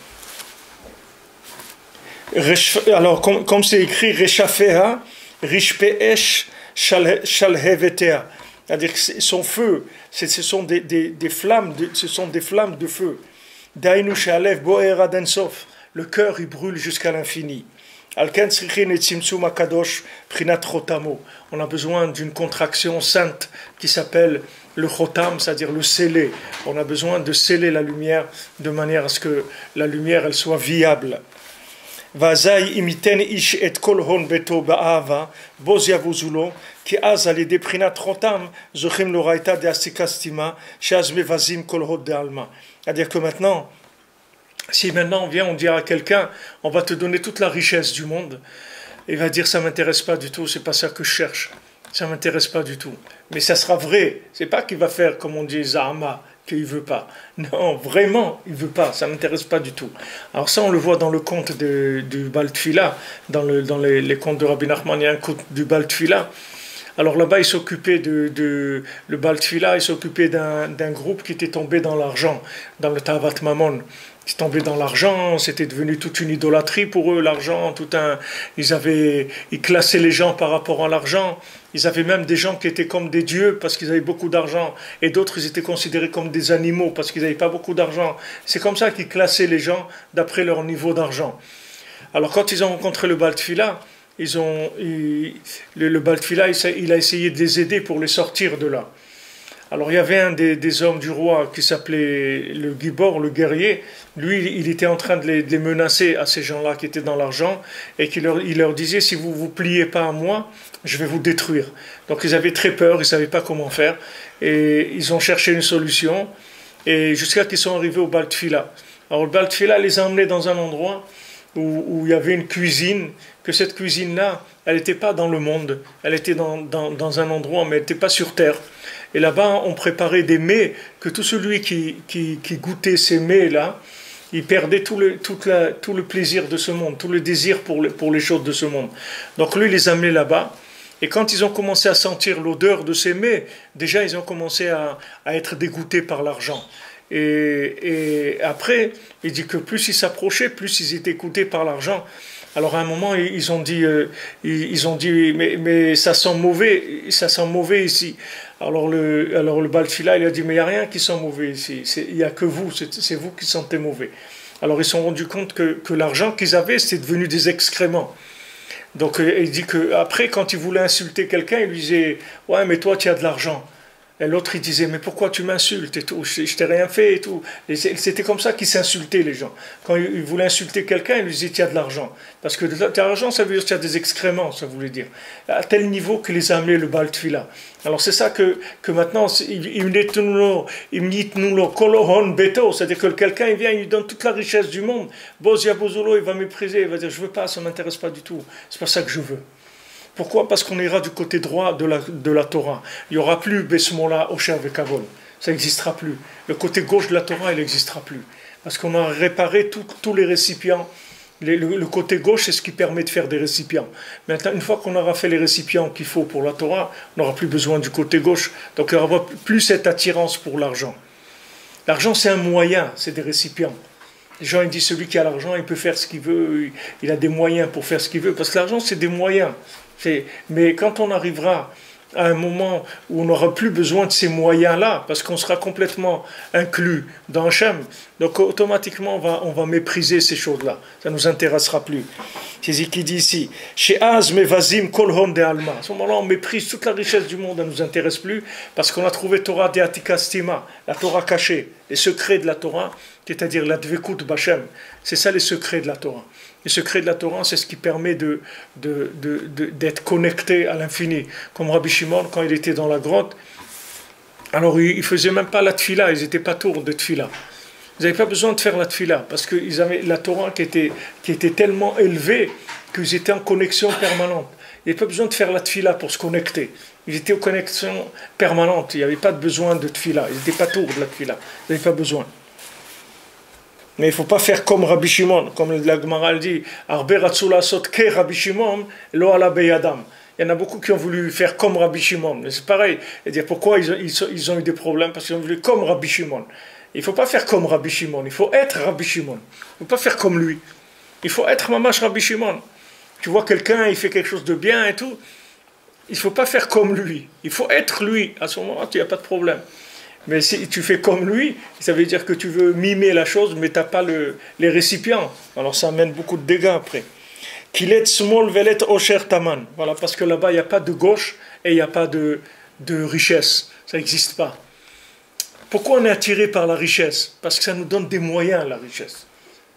Alors, comme c'est écrit, Reshafeha, Rishpeesh, Shalhevetea. C'est-à-dire que son feu, ce sont des flammes, ce sont des flammes de feu. Dainu she'alev bo'er ad ensof. Le cœur, il brûle jusqu'à l'infini. Alken tzrichin et tzimtzum akadosh prinat chotamo. On a besoin d'une contraction sainte qui s'appelle le chotam, c'est-à-dire le sceller. On a besoin de sceller la lumière de manière à ce que la lumière elle soit viable. Vazai imiten ish et kol hon beto ba'ava boz yavuzulo ki az al yedei prinat chotam zochim l'oraita de asikastima sheaz mevazim kol hod de alma. C'est-à-dire que maintenant, si maintenant on vient, on dit à quelqu'un, on va te donner toute la richesse du monde, il va dire ça m'intéresse pas du tout, c'est pas ça que je cherche, ça m'intéresse pas du tout. Mais ça sera vrai, c'est pas qu'il va faire comme on dit Zahama, qu'il veut pas. Non, vraiment, il veut pas, ça m'intéresse pas du tout. Alors ça, on le voit dans le conte du Baal Tfila, dans les contes de Rabbi Nachman, il y a un conte du Baal Tfila. Alors là-bas, il s'occupait le Baal Tfila, il s'occupait d'un groupe qui était tombé dans l'argent, dans le Tavat Mamon. Ils étaient tombés dans l'argent, c'était devenu toute une idolâtrie pour eux, l'argent, ils classaient les gens par rapport à l'argent. Ils avaient même des gens qui étaient comme des dieux parce qu'ils avaient beaucoup d'argent, et d'autres, ils étaient considérés comme des animaux parce qu'ils n'avaient pas beaucoup d'argent. C'est comme ça qu'ils classaient les gens d'après leur niveau d'argent. Alors quand ils ont rencontré le Baal Tfila, le Baal Tfila, il a essayé de les aider pour les sortir de là. Alors il y avait un des hommes du roi qui s'appelait le Gibor, le guerrier. Lui, il était en train de les menacer à ces gens-là qui étaient dans l'argent, et il leur disait, si vous ne vous pliez pas à moi, je vais vous détruire. Donc ils avaient très peur, ils ne savaient pas comment faire, et ils ont cherché une solution, et jusqu'à qu'ils sont arrivés au Baal Tfila. Alors le Baal Tfila les a emmenés dans un endroit où il y avait une cuisine, que cette cuisine-là, elle n'était pas dans le monde, elle était dans un endroit, mais elle n'était pas sur terre. Et là-bas, on préparait des mets, que tout celui qui goûtait ces mets-là, il perdait tout le plaisir de ce monde, tout le désir pour les choses de ce monde. Donc lui, il les amenait là-bas. Et quand ils ont commencé à sentir l'odeur de ces mets, déjà, ils ont commencé à être dégoûtés par l'argent. Et après, il dit que plus ils s'approchaient, plus ils étaient écoutés par l'argent. Alors à un moment, ils ont dit mais ça sent mauvais ici. Alors le Baal Tfila, il a dit, mais il n'y a rien qui sent mauvais ici, il n'y a que vous, c'est vous qui sentez mauvais. Alors ils se sont rendus compte que l'argent qu'ils avaient, c'était devenu des excréments. Donc il dit qu'après, quand il voulait insulter quelqu'un, il lui disait, ouais, mais toi tu as de l'argent. Et l'autre, il disait, mais pourquoi tu m'insultes et tout, je t'ai rien fait et tout. Et c'était comme ça qu'ils s'insultaient, les gens. Quand il voulait insulter quelqu'un, il lui disait, tu as de l'argent. Parce que tu as de l'argent, ça veut dire que tu as des excréments, ça voulait dire. À tel niveau qu'il les a amenés le Baal Tfila. Alors c'est ça que maintenant, c'est-à-dire que quelqu'un, il vient, il lui donne toute la richesse du monde. Boz Yabouzolo, il va mépriser, il va dire, je veux pas, ça m'intéresse pas du tout. C'est pas ça que je veux. Pourquoi? Parce qu'on ira du côté droit de la Torah. Il n'y aura plus Besmola, Osher Vekavon. Ça n'existera plus. Le côté gauche de la Torah, il n'existera plus. Parce qu'on a réparé tous les récipients Le côté gauche, c'est ce qui permet de faire des récipients. Maintenant, une fois qu'on aura fait les récipients qu'il faut pour la Torah, on n'aura plus besoin du côté gauche. Donc, il n'y aura plus cette attirance pour l'argent. L'argent, c'est un moyen, c'est des récipients. Les gens ils disent celui qui a l'argent, il peut faire ce qu'il veut, il a des moyens pour faire ce qu'il veut. Parce que l'argent, c'est des moyens. Mais quand on arrivera à un moment où on n'aura plus besoin de ces moyens-là, parce qu'on sera complètement inclus dans Hachem, donc automatiquement on va mépriser ces choses-là. Ça ne nous intéressera plus. C'est ce qu'il dit ici. Chez Az mevazim kol hon de alma. À ce moment-là, on méprise toute la richesse du monde, elle ne nous intéresse plus, parce qu'on a trouvé Torah de Atika Stima, la Torah cachée, les secrets de la Torah, c'est-à-dire la Dvekut Bachem. C'est ça les secrets de la Torah. Les secrets de la Torah, c'est ce qui permet d'être connecté à l'infini. Comme Rabbi Shimon, quand il était dans la grotte, alors ils ne faisaient même pas la tfila, ils n'étaient pas tours de tfila. Ils n'avaient pas besoin de faire la tfila, parce qu'ils avaient la Torah qui était tellement élevée qu'ils étaient en connexion permanente. Il n'y avait pas besoin de faire la tfila pour se connecter. Ils étaient en connexion permanente, il n'y avait pas de besoin de tfila, ils n'étaient pas tours de la tfila, ils n'avaient pas besoin. Mais il ne faut pas faire comme Rabbi Shimon, comme la Gemara dit, Arbe Ratzula Sot Ke Rabbi Shimon, Lo Ala Beyadam. Il y en a beaucoup qui ont voulu faire comme Rabbi Shimon. Mais c'est pareil. C'est-à-dire pourquoi ils ont eu des problèmes? Parce qu'ils ont voulu comme Rabbi Shimon. Il ne faut pas faire comme Rabbi Shimon, il faut être Rabbi Shimon. Il ne faut pas faire comme lui. Il faut être Mamash Rabbi Shimon. Tu vois quelqu'un, il fait quelque chose de bien et tout, il ne faut pas faire comme lui. Il faut être lui. À ce moment-là, il n'y a pas de problème. Mais si tu fais comme lui, ça veut dire que tu veux mimer la chose, mais tu n'as pas les récipients. Alors ça amène beaucoup de dégâts après. Kilet small velet osher taman. Voilà, parce que là-bas, il n'y a pas de gauche et il n'y a pas de richesse. Ça n'existe pas. Pourquoi on est attiré par la richesse? Parce que ça nous donne des moyens, la richesse.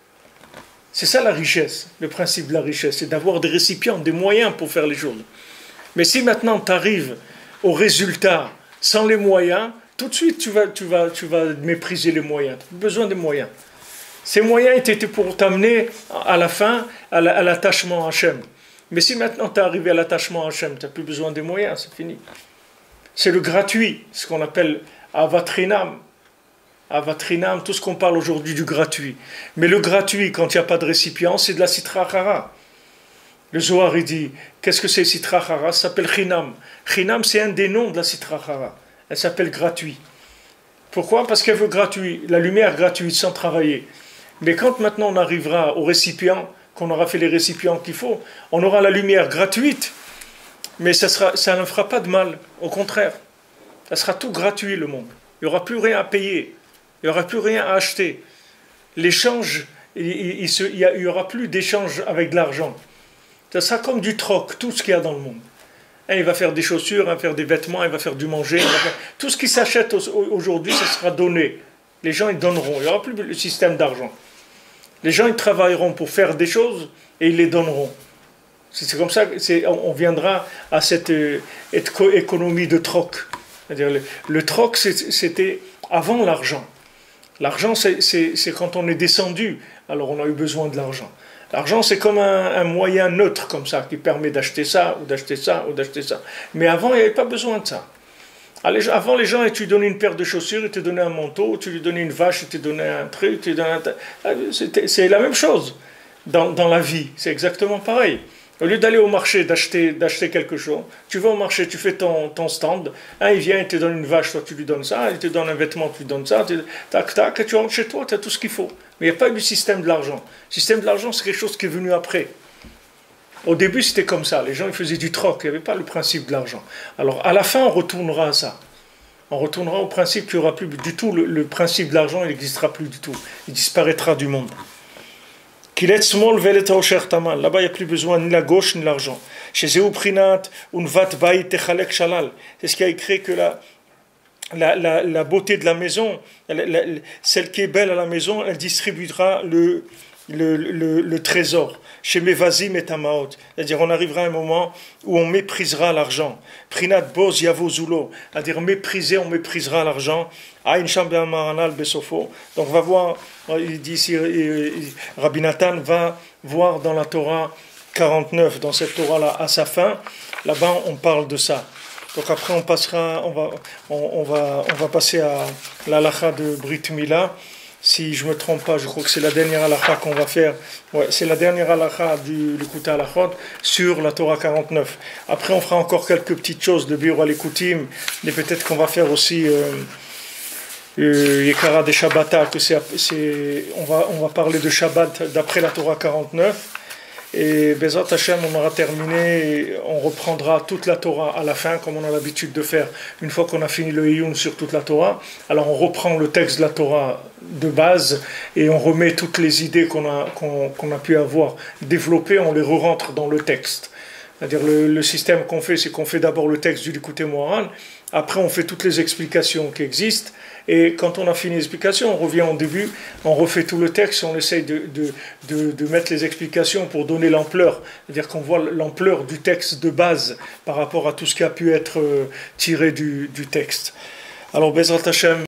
C'est ça la richesse, le principe de la richesse. C'est d'avoir des récipients, des moyens pour faire les choses. Mais si maintenant tu arrives au résultat sans les moyens, tout de suite, tu vas mépriser les moyens. Tu as besoin des moyens. Ces moyens étaient pour t'amener à la fin à l'attachement à Hachem. Mais si maintenant tu es arrivé à l'attachement à Hachem, tu n'as plus besoin des moyens, c'est fini. C'est le gratuit, ce qu'on appelle avatrinam. Avatrinam, tout ce qu'on parle aujourd'hui du gratuit. Mais le gratuit, quand il n'y a pas de récipient, c'est de la sitra achara. Le Zohar, il dit, qu'est-ce que c'est sitra achara? Ça s'appelle chinam. Chinam, c'est un des noms de la sitra achara. Elle s'appelle gratuit. Pourquoi? Parce qu'elle veut gratuit, la lumière gratuite, sans travailler. Mais quand maintenant on arrivera au récipient, qu'on aura fait les récipients qu'il faut, on aura la lumière gratuite, mais ça ne fera pas de mal. Au contraire, ça sera tout gratuit le monde. Il n'y aura plus rien à payer, il n'y aura plus rien à acheter. L'échange, il n'y aura plus d'échange avec de l'argent. Ça sera comme du troc, tout ce qu'il y a dans le monde. Il va faire des chaussures, il va faire des vêtements, il va faire du manger. Tout ce qui s'achète aujourd'hui, ça sera donné. Les gens, ils donneront. Il n'y aura plus le système d'argent. Les gens, ils travailleront pour faire des choses et ils les donneront. C'est comme ça qu'on viendra à cette économie de troc. C'est-à-dire le troc, c'était avant l'argent. L'argent, c'est quand on est descendu, alors on a eu besoin de l'argent. L'argent, c'est comme un moyen neutre comme ça, qui permet d'acheter ça, ou d'acheter ça, ou d'acheter ça. Mais avant, il n'y avait pas besoin de ça. Avant, les gens, tu donnais une paire de chaussures, ils te donnaient un manteau, tu lui donnais une vache, ils te donnaient un truc, c'est la même chose dans la vie. C'est exactement pareil. Au lieu d'aller au marché, d'acheter quelque chose, tu vas au marché, tu fais ton stand, il vient, il te donne une vache, toi tu lui donnes ça, il te donne un vêtement, tu lui donnes ça, tac, tac, et tu rentres chez toi, tu as tout ce qu'il faut. Mais il n'y a pas eu du système de l'argent. Le système de l'argent, c'est quelque chose qui est venu après. Au début, c'était comme ça, les gens ils faisaient du troc, il n'y avait pas le principe de l'argent. Alors à la fin, on retournera à ça. On retournera au principe qu'il n'y aura plus du tout, le principe de l'argent, il n'existera plus du tout. Il disparaîtra du monde. Là-bas, il n'y a plus besoin ni la gauche ni l'argent. C'est ce qui a écrit que la beauté de la maison, celle qui est belle à la maison, elle distribuera le trésor. Chez Mevazim et Tamaot. C'est-à-dire, on arrivera à un moment où on méprisera l'argent. Prinat Boz Yavo Zulo. C'est-à-dire, mépriser, on méprisera l'argent. Aïn Shambia Maranal Besofo. Donc, on va voir, il dit ici, Rabbi Nathan va voir dans la Torah 49, dans cette Torah-là, à sa fin. Là-bas, on parle de ça. Donc, après, on va passer à l'halakha de Brit Mila. Si je ne me trompe pas, je crois que c'est la dernière halakha qu'on va faire. Ouais, c'est la dernière halakha du Likutei Halachot sur la Torah 49. Après, on fera encore quelques petites choses de Biur al-Likutim, et peut-être qu'on va faire aussi Yekara des Shabbata, on va parler de Shabbat d'après la Torah 49. Et Bezrat Hashem, on aura terminé, on reprendra toute la Torah à la fin, comme on a l'habitude de faire une fois qu'on a fini le Iyun sur toute la Torah. Alors on reprend le texte de la Torah de base et on remet toutes les idées qu'on a pu avoir développées, on les re-rentre dans le texte. C'est-à-dire le système qu'on fait, c'est qu'on fait d'abord le texte du Likutei Moharan, après on fait toutes les explications qui existent, et quand on a fini l'explication, on revient au début, on refait tout le texte, on essaye de mettre les explications pour donner l'ampleur, c'est-à-dire qu'on voit l'ampleur du texte de base par rapport à tout ce qui a pu être tiré du texte. Alors Bezrat Hashem,